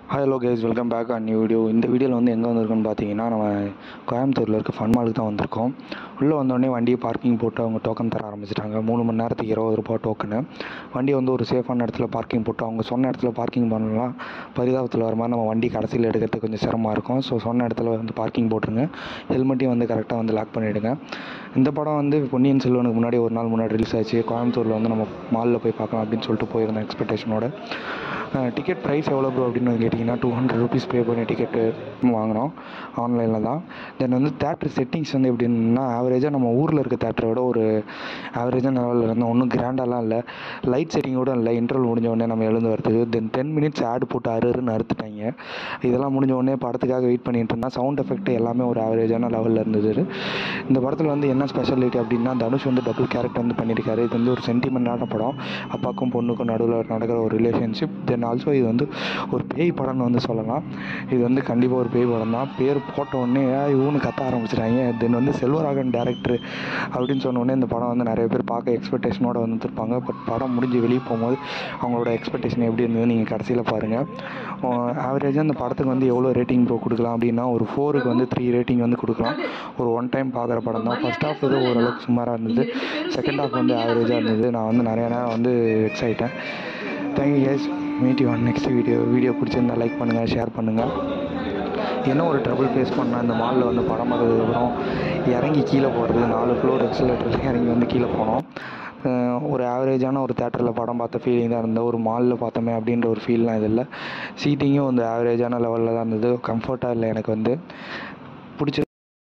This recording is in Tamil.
Hello guys, welcome back and new video. இந்த வீடியோவில் வந்து எங்கே வந்திருக்கோன்னு பார்த்தீங்கன்னா, நம்ம கோயம்புத்தூரில் இருக்க ஃபன் மாலுக்கு தான் வந்திருக்கோம். உள்ளே வந்தோடனே வண்டியை பார்க்கிங் போட்டு அவங்க டோக்கன் தர ஆரம்பிச்சிட்டாங்க. 3 மணி நேரத்துக்கு ₹20 டோக்கனு. வண்டியை வந்து ஒரு சேஃபான இடத்துல பார்க்கிங் போட்டு அவங்க சொன்ன இடத்துல பார்க்கிங் பண்ணலாம். பரிதாபத்தில் வர மாதிரி நம்ம வண்டி கடைசியில் எடுக்கிறதுக்கு கொஞ்சம் சிரமமாக இருக்கும். ஸோ சொன்ன இடத்துல வந்து பார்க்கிங் போட்டுருங்க. ஹெல்மெட்டையும் வந்து கரெக்டாக வந்து லாக் பண்ணிவிடுங்க. இந்த படம் வந்து பொன்னியின் செல்வனுக்கு முன்னாடி ஒரு நாள் முன்னாடி ரிலீஸ் ஆச்சு. கோயம்புத்தூரில் வந்து நம்ம மாலில் போய் பார்க்கலாம் அப்படின்னு சொல்லிட்டு போயிருந்தேன் எக்ஸ்பெக்டேஷனோட. டிக்கெட் ப்ரைஸ் எவ்வளோ ப்ரோ அப்படின்னு கேட்டிங்கன்னா, ₹200 பே பண்ணி டிக்கெட்டு வாங்கினோம் ஆன்லைனில் தான். தென் வந்து தேட்ரு செட்டிங்ஸ் வந்து எப்படின்னா, ஆவரேஜாக நம்ம ஊரில் இருக்க தேட்டரை விட ஒரு ஆவரேஜான லெவலில் இருந்தோம். ஒன்றும் கிராண்டாலாம் இல்லை, லைட் செட்டிங்கோட இல்லை. இன்டர்வல் முடிஞ்ச உடனே நம்ம எழுந்து வரதுக்கு தென் 10 மினிட்ஸ் ஆட் போட்டு அறுன்னு அறுத்துட்டாங்க. இதெல்லாம் முடிஞ்ச உடனே படத்துக்காக வெயிட் பண்ணிட்டு இருந்தால் சவுண்ட் எஃபெக்ட் எல்லாமே ஒரு ஆவரேஜான லெவலில் இருந்தது. இந்த படத்தில் வந்து என்ன ஸ்பெஷாலிட்டி அப்படின்னா, தனுஷ் வந்து டபுள் கேரக்டர் வந்து பண்ணியிருக்காரு. இது வந்து ஒரு சென்டிமெண்டான படம். அப்பாவுக்கும் பொண்ணுக்கும் நடுவில் நடக்கிற ஒரு ரிலேஷன்ஷிப். தென் ஆல்சோ இது வந்து ஒரு பேய் படம்னு வந்து சொல்லலாம். இது வந்து கண்டிப்பாக ஒரு பேய் படம் தான். பேர் போட்ட உடனே இவனு கத்த ஆரம்பிச்சிட்டாங்க. தென் வந்து செல்வராகவன் டேரக்டர் அப்படின்னு சொன்ன உடனே இந்த படம் வந்து நிறைய பேர் பார்க்க எக்ஸ்பெக்டேஷனோடு வந்துருப்பாங்க. பட் படம் முடிஞ்சு வெளியே போகும்போது அவங்களோட எக்ஸ்பெக்டேஷன் எப்படி இருந்தது நீங்கள் கடைசியில் பாருங்கள். ஆவரேஜாக இந்த படத்துக்கு வந்து எவ்வளோ ரேட்டிங் ப்ரோ கொடுக்கலாம் அப்படின்னா, ஒரு 4க்கு வந்து 3 ரேட்டிங் வந்து கொடுக்கலாம். ஒரு ஒன் டைம் பார்க்குற படம் தான். ஃபர்ஸ்ட் ஹாஃப் வந்து ஓரளவுக்கு சுமாராக இருந்தது. செகண்ட் ஹாஃப் வந்து ஆவரேஜாக இருந்தது. நான் வந்து நிறையா நேரம் வந்து வெக்ஸ் ஆகிட்டேன். Thank you guys. Meet you on next video பிடிச்சிருந்தால் லைக் பண்ணுங்கள், ஷேர் பண்ணுங்கள். என்ன ஒரு ட்ரபிள் ஃபேஸ் பண்ணால் இந்த மாலில் வந்து படம் பார்த்ததுக்கப்புறம் இறங்கி கீழே போகிறது, 4 ஃப்ளோர் எக்ஸலேட்டரில் இறங்கி வந்து கீழே போனோம். ஒரு ஆவரேஜான ஒரு தேட்டரில் படம் பார்த்த ஃபீலிங் தான் இருந்தது. ஒரு மாலில் பார்த்தோமே அப்படின்ற ஒரு ஃபீல்லாம் இது இல்லை. சீட்டிங்கும் வந்து ஆவரேஜான லெவலில் தான் இருந்தது. கம்ஃபர்ட்டாக இல்லை எனக்கு வந்து பிடிச்ச